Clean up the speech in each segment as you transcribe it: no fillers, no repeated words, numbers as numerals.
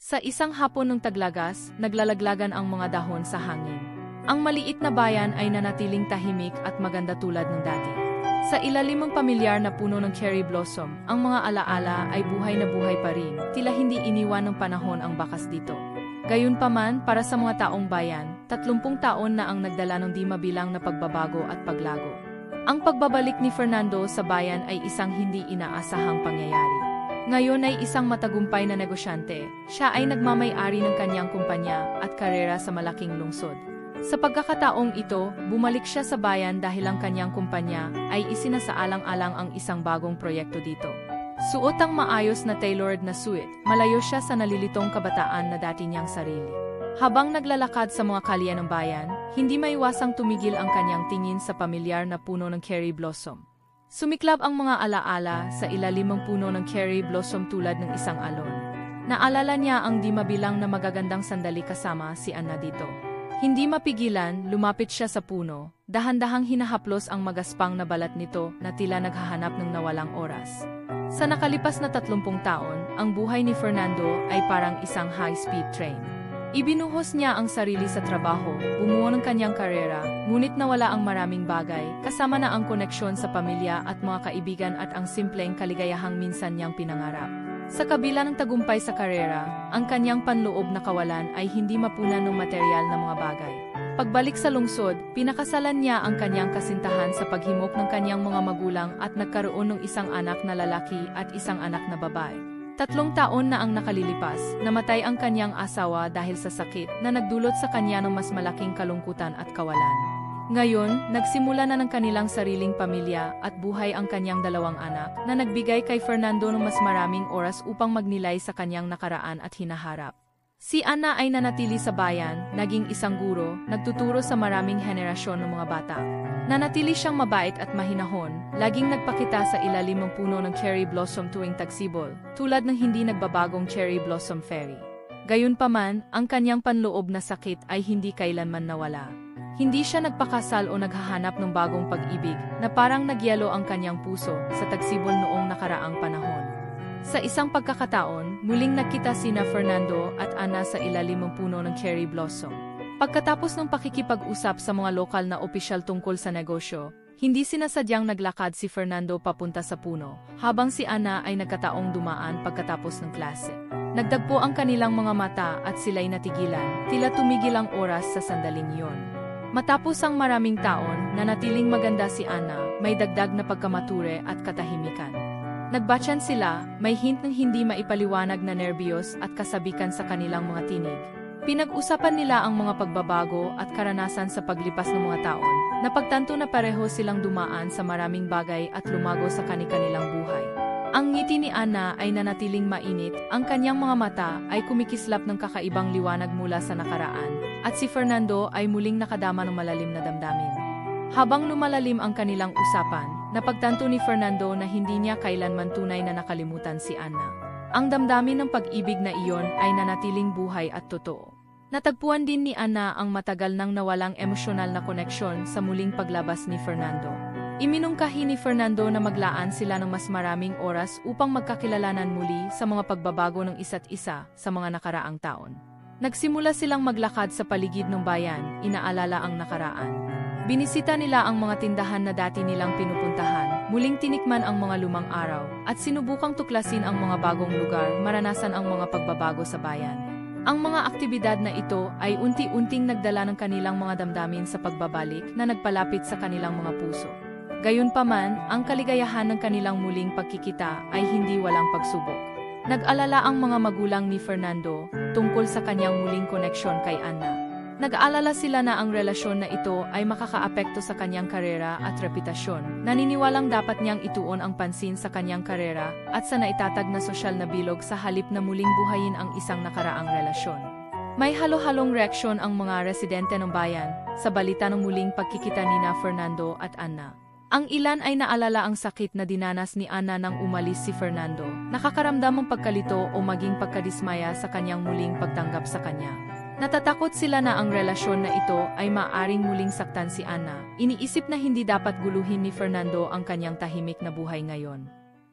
Sa isang hapon ng taglagas, naglalaglagan ang mga dahon sa hangin. Ang maliit na bayan ay nanatiling tahimik at maganda tulad ng dati. Sa ilalim ng pamilyar na puno ng cherry blossom, ang mga alaala ay buhay na buhay pa rin, tila hindi iniwan ng panahon ang bakas dito. Gayunpaman, para sa mga taong bayan, 30 taon na ang nagdala ng di mabilang na pagbabago at paglago. Ang pagbabalik ni Fernando sa bayan ay isang hindi inaasahang pangyayari. Ngayon ay isang matagumpay na negosyante, siya ay nagmamay-ari ng kanyang kumpanya at karera sa malaking lungsod. Sa pagkakataong ito, bumalik siya sa bayan dahil ang kanyang kumpanya ay isinasaalang-alang ang isang bagong proyekto dito. Suot ang maayos na tailored na suit, malayo siya sa nalilitong kabataan na dati niyang sarili. Habang naglalakad sa mga kalye ng bayan, hindi maiwasang tumigil ang kanyang tingin sa pamilyar na puno ng cherry blossom. Sumiklab ang mga alaala sa ilalim ng puno ng cherry blossom tulad ng isang alon. Naalala niya ang di mabilang na magagandang sandali kasama si Anna dito. Hindi mapigilan, lumapit siya sa puno, dahan-dahang hinahaplos ang magaspang na balat nito na tila naghahanap ng nawalang oras. Sa nakalipas na 30 taon, ang buhay ni Fernando ay parang isang high-speed train. Ibinuhos niya ang sarili sa trabaho, bumuo ng kanyang karera, ngunit nawala ang maraming bagay, kasama na ang koneksyon sa pamilya at mga kaibigan at ang simpleng kaligayahang minsan niyang pinangarap. Sa kabila ng tagumpay sa karera, ang kanyang panloob na kawalan ay hindi mapunan ng materyal na mga bagay. Pagbalik sa lungsod, pinakasalan niya ang kanyang kasintahan sa paghimok ng kanyang mga magulang at nagkaroon ng isang anak na lalaki at isang anak na babae. 3 taon na ang nakalilipas, namatay ang kanyang asawa dahil sa sakit na nagdulot sa kanya ng mas malaking kalungkutan at kawalan. Ngayon, nagsimula na ng kanilang sariling pamilya at buhay ang kanyang 2 anak na nagbigay kay Fernando ng mas maraming oras upang magnilay sa kanyang nakaraan at hinaharap. Si Anna ay nanatili sa bayan, naging isang guro, nagtuturo sa maraming henerasyon ng mga bata. Nanatili siyang mabait at mahinahon, laging nagpakita sa ilalim ng puno ng cherry blossom tuwing tagsibol, tulad ng hindi nagbabagong cherry blossom fairy. Gayunpaman, ang kanyang panloob na sakit ay hindi kailanman nawala. Hindi siya nagpakasal o naghahanap ng bagong pag-ibig, na parang nagyelo ang kanyang puso sa tagsibol noong nakaraang panahon. Sa isang pagkakataon, muling nakita sina Fernando at Anna sa ilalim ng puno ng cherry blossom. Pagkatapos ng pakikipag-usap sa mga lokal na opisyal tungkol sa negosyo, hindi sinasadyang naglakad si Fernando papunta sa puno, habang si Anna ay nagkataong dumaan pagkatapos ng klase. Nagdagpo ang kanilang mga mata at sila'y natigilan, tila tumigil ang oras sa sandaling iyon. Matapos ang maraming taon, nanatiling maganda si Anna, may dagdag na pagkamature at katahimikan. Nagbatyan sila, may hint ng hindi maipaliwanag na nerbiyos at kasabikan sa kanilang mga tinig. Pinag-usapan nila ang mga pagbabago at karanasan sa paglipas ng mga taon, napagtanto na pareho silang dumaan sa maraming bagay at lumago sa kani-kanilang buhay. Ang ngiti ni Anna ay nanatiling mainit, ang kanyang mga mata ay kumikislap ng kakaibang liwanag mula sa nakaraan, at si Fernando ay muling nakadama ng malalim na damdamin. Habang lumalalim ang kanilang usapan, napagtanto ni Fernando na hindi niya kailanman tunay na nakalimutan si Anna. Ang damdamin ng pag-ibig na iyon ay nanatiling buhay at totoo. Natagpuan din ni Anna ang matagal nang nawalang emosyonal na koneksyon sa muling paglabas ni Fernando. Iminungkahi ni Fernando na maglaan sila ng mas maraming oras upang magkakilalanan muli sa mga pagbabago ng isa't isa sa mga nakaraang taon. Nagsimula silang maglakad sa paligid ng bayan, inaalala ang nakaraan. Binisita nila ang mga tindahan na dati nilang pinupuntahan, muling tinikman ang mga lumang araw, at sinubukang tuklasin ang mga bagong lugar, maranasan ang mga pagbabago sa bayan. Ang mga aktibidad na ito ay unti-unting nagdala ng kanilang mga damdamin sa pagbabalik na nagpalapit sa kanilang mga puso. Gayunpaman, ang kaligayahan ng kanilang muling pagkikita ay hindi walang pagsubok. Nag-alala ang mga magulang ni Fernando tungkol sa kanyang muling koneksyon kay Anna. Nag-aalala sila na ang relasyon na ito ay makakaapekto sa kanyang karera at reputasyon. Naniniwalang dapat niyang ituon ang pansin sa kanyang karera at sa naitatag na sosyal na bilog sa halip na muling buhayin ang isang nakaraang relasyon. May halo-halong reaksyon ang mga residente ng bayan sa balita ng muling pagkikita nina Fernando at Anna. Ang ilan ay naalala ang sakit na dinanas ni Anna nang umalis si Fernando, nakakaramdam ng pagkalito o maging pagkadismaya sa kanyang muling pagtanggap sa kanya. Natatakot sila na ang relasyon na ito ay maaring muling saktan si Anna. Iniisip na hindi dapat guluhin ni Fernando ang kanyang tahimik na buhay ngayon.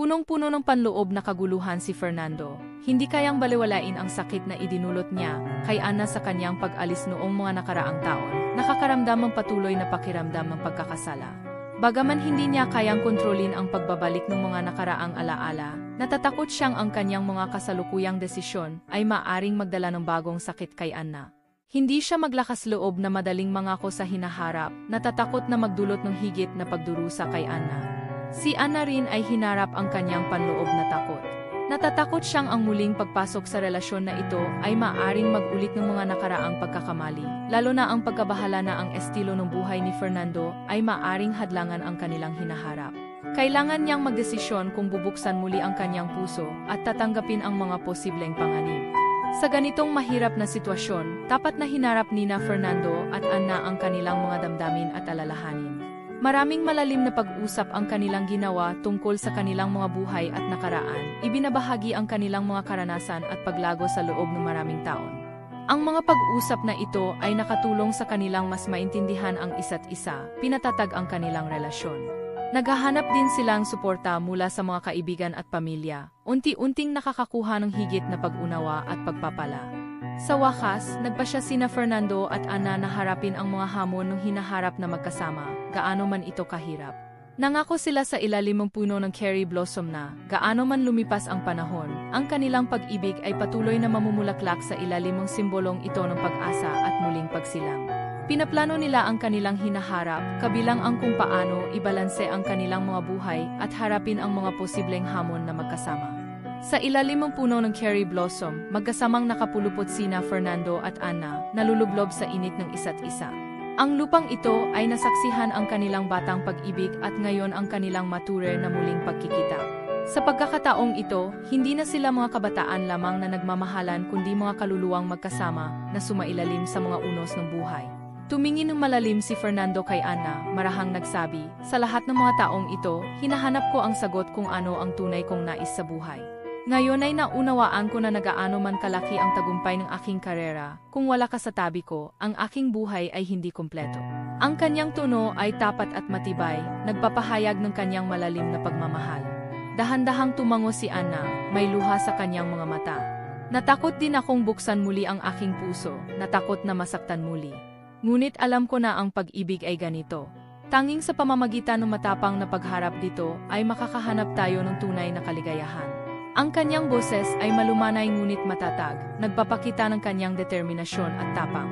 Punong-puno ng panloob na kaguluhan si Fernando. Hindi kayang balewalain ang sakit na idinulot niya kay Ana sa kanyang pag-alis noong mga nakaraang taon. Nakakaramdam ang patuloy na pakiramdam ng pagkakasala. Bagaman hindi niya kayang kontrolin ang pagbabalik ng mga nakaraang alaala, natatakot siyang ang kanyang mga kasalukuyang desisyon ay maaring magdala ng bagong sakit kay Ana. Hindi siya maglakas loob na madaling mangako sa hinaharap, natatakot na magdulot ng higit na pagdurusa kay Ana. Si Ana rin ay hinarap ang kanyang panloob na takot. Natatakot siyang ang muling pagpasok sa relasyon na ito ay maaring mag-ulit ng mga nakaraang pagkakamali, lalo na ang pagkabahala na ang estilo ng buhay ni Fernando ay maaring hadlangan ang kanilang hinaharap. Kailangan niyang magdesisyon kung bubuksan muli ang kanyang puso at tatanggapin ang mga posibleng panganib. Sa ganitong mahirap na sitwasyon, tapat na hinarap nina Fernando at Ana ang kanilang mga damdamin at alalahanin. Maraming malalim na pag-usap ang kanilang ginawa tungkol sa kanilang mga buhay at nakaraan, ibinabahagi ang kanilang mga karanasan at paglago sa loob ng maraming taon. Ang mga pag-usap na ito ay nakatulong sa kanilang mas maintindihan ang isa't isa, pinatatag ang kanilang relasyon. Naghahanap din silang suporta mula sa mga kaibigan at pamilya, unti-unting nakakakuha ng higit na pag-unawa at pagpapala. Sa wakas, nagpasya sina Fernando at Ana na harapin ang mga hamon ng hinaharap na magkasama, gaano man ito kahirap. Nangako sila sa ilalim ng puno ng cherry blossom na, gaano man lumipas ang panahon, ang kanilang pag-ibig ay patuloy na mamumulaklak sa ilalim ng simbolong ito ng pag-asa at muling pagsilang. Pinaplano nila ang kanilang hinaharap, kabilang ang kung paano ibalanse ang kanilang mga buhay at harapin ang mga posibleng hamon na magkasama. Sa ilalim ng puno ng cherry blossom, magkasamang nakapulupot sina Fernando at Ana, nalulublob sa init ng isa't isa. Ang lupang ito ay nasaksihan ang kanilang batang pag-ibig at ngayon ang kanilang mature na muling pagkikita. Sa pagkakataong ito, hindi na sila mga kabataan lamang na nagmamahalan kundi mga kaluluwang magkasama na sumailalim sa mga unos ng buhay. Tumingin ng malalim si Fernando kay Ana, marahang nagsabi, sa lahat ng mga taong ito, hinahanap ko ang sagot kung ano ang tunay kong nais sa buhay. Ngayon ay naunawaan ko na nagaano man kalaki ang tagumpay ng aking karera, kung wala ka sa tabi ko, ang aking buhay ay hindi kumpleto. Ang kanyang tono ay tapat at matibay, nagpapahayag ng kanyang malalim na pagmamahal. Dahan-dahang tumango si Ana, may luha sa kanyang mga mata. Natakot din akong buksan muli ang aking puso, natakot na masaktan muli. Ngunit alam ko na ang pag-ibig ay ganito. Tanging sa pamamagitan ng matapang na pagharap dito ay makakahanap tayo ng tunay na kaligayahan. Ang kanyang boses ay malumanay ngunit matatag, nagpapakita ng kanyang determinasyon at tapang.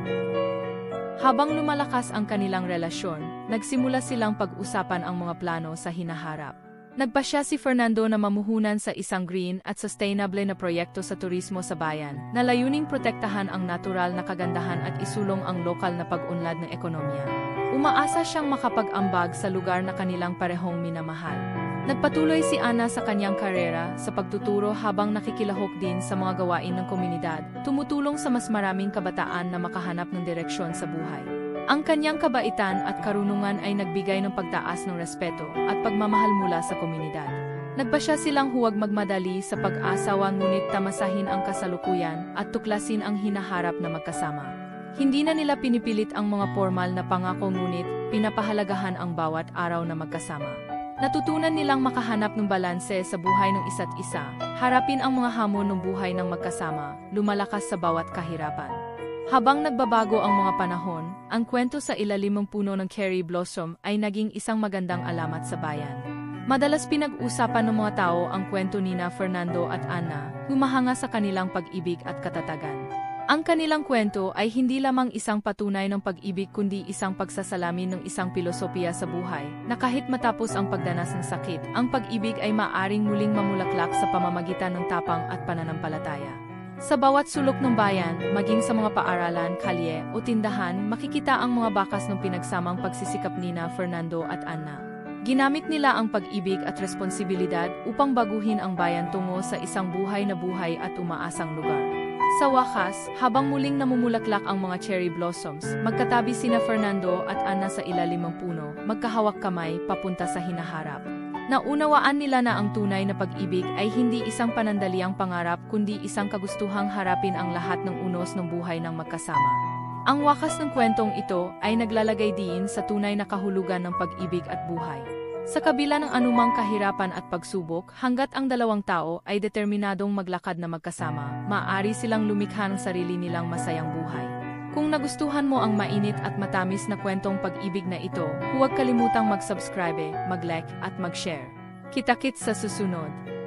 Habang lumalakas ang kanilang relasyon, nagsimula silang pag-usapan ang mga plano sa hinaharap. Nagpasya si Fernando na mamuhunan sa isang green at sustainable na proyekto sa turismo sa bayan, na layuning protektahan ang natural na kagandahan at isulong ang lokal na pag-unlad ng ekonomiya. Umaasa siyang makapag-ambag sa lugar na kanilang parehong minamahal. Nagpatuloy si Ana sa kanyang karera sa pagtuturo habang nakikilahok din sa mga gawain ng komunidad, tumutulong sa mas maraming kabataan na makahanap ng direksyon sa buhay. Ang kanyang kabaitan at karunungan ay nagbigay ng pagtaas ng respeto at pagmamahal mula sa komunidad. Nagpasya silang huwag magmadali sa pag-asawa ngunit tamasahin ang kasalukuyan at tuklasin ang hinaharap na magkasama. Hindi na nila pinipilit ang mga formal na pangako ngunit pinapahalagahan ang bawat araw na magkasama. Natutunan nilang makahanap ng balanse sa buhay ng isa't isa, harapin ang mga hamon ng buhay ng magkasama, lumalakas sa bawat kahirapan. Habang nagbabago ang mga panahon, ang kwento sa ilalim ng puno ng cherry blossom ay naging isang magandang alamat sa bayan. Madalas pinag-usapan ng mga tao ang kwento nina Fernando at Ana, humahanga sa kanilang pag-ibig at katatagan. Ang kanilang kwento ay hindi lamang isang patunay ng pag-ibig kundi isang pagsasalamin ng isang pilosopiya sa buhay, na kahit matapos ang pagdanas ng sakit, ang pag-ibig ay maaring muling mamulaklak sa pamamagitan ng tapang at pananampalataya. Sa bawat sulok ng bayan, maging sa mga paaralan, kalye o tindahan, makikita ang mga bakas ng pinagsamang pagsisikap nina Fernando at Ana. Ginamit nila ang pag-ibig at responsibilidad upang baguhin ang bayan tungo sa isang buhay na buhay at umaasang lugar. Sa wakas, habang muling namumulaklak ang mga cherry blossoms, magkatabi sina Fernando at Ana sa ilalim ng puno, magkahawak kamay papunta sa hinaharap. Naunawaan nila na ang tunay na pag-ibig ay hindi isang panandaliang pangarap kundi isang kagustuhang harapin ang lahat ng unos ng buhay ng magkasama. Ang wakas ng kwentong ito ay naglalagay diin sa tunay na kahulugan ng pag-ibig at buhay. Sa kabila ng anumang kahirapan at pagsubok, hanggat ang dalawang tao ay determinadong maglakad na magkasama, maaari silang lumikha ng sarili nilang masayang buhay. Kung nagustuhan mo ang mainit at matamis na kwentong pag-ibig na ito, huwag kalimutang mag-subscribe, mag-like at mag-share. Kita-kits sa susunod.